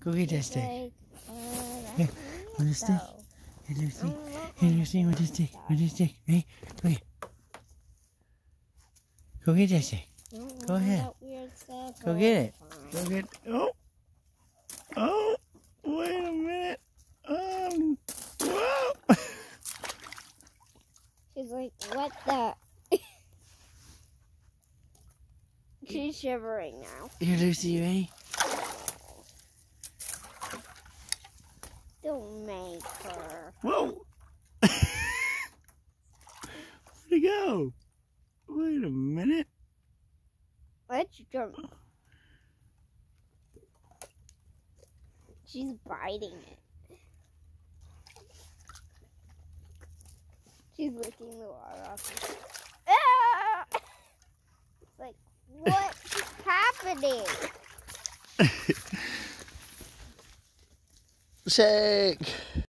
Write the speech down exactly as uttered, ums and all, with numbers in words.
Go get that stick. Like, uh, Here, with the stick. Here, Lucy. Here, Lucy, with the stick. With the stick. Hey, go here. Go get that stick. Go ahead. Go get it. Go get. Oh. Oh. Wait a minute. Um. Whoa. She's like, what the? She's shivering now. Here, Lucy, you ready? Don't make her. Whoa. Where'd it go? Wait a minute. Let's jump. She's biting it. She's licking the water off. Ah! It's like, what's happening? Shake.